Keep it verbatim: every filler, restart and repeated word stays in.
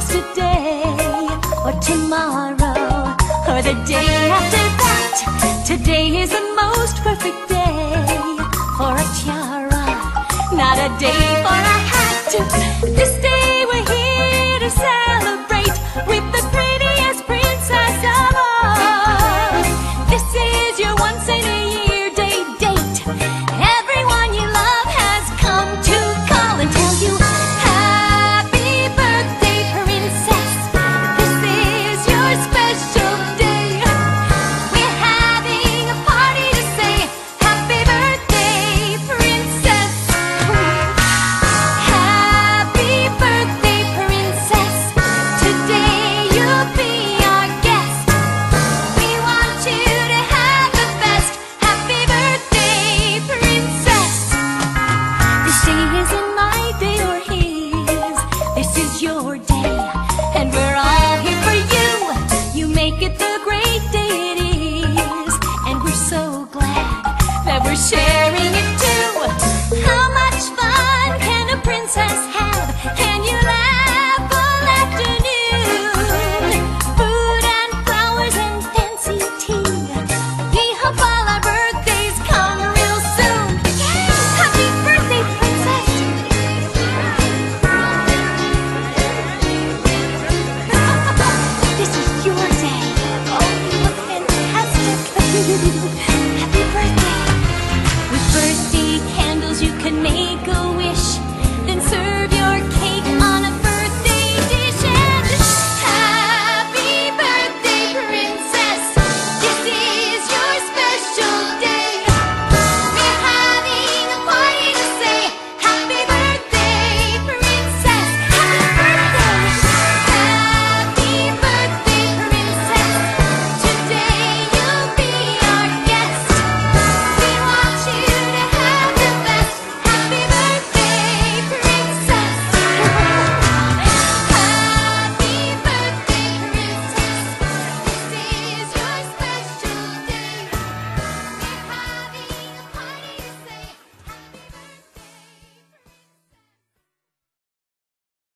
today, or tomorrow, or the day after that. Today is the most perfect day for a tiara, not a day for a hat. This day we're here to celebrate with the prettiest princess of all. This is your once in a year day date. Everyone you love has come to call and tell you happy birthday, princess. This is your special day. We're having a party to say happy birthday, princess. Happy birthday, princess. Today you'll be our guest. We want you to have the best. Happy birthday, princess. This day isn't my day or his. This is your day, and we're all here for you. You make it the great day it is, and we're so glad that we're sharing it too. How much fun can a princess have? Can you laugh all afternoon? Food and flowers and fancy tea. We hope all our birthdays come real soon. Happy birthday, princess. This is your day. Oh, you look fantastic. Happy birthday. With birthday candles you can make a wish.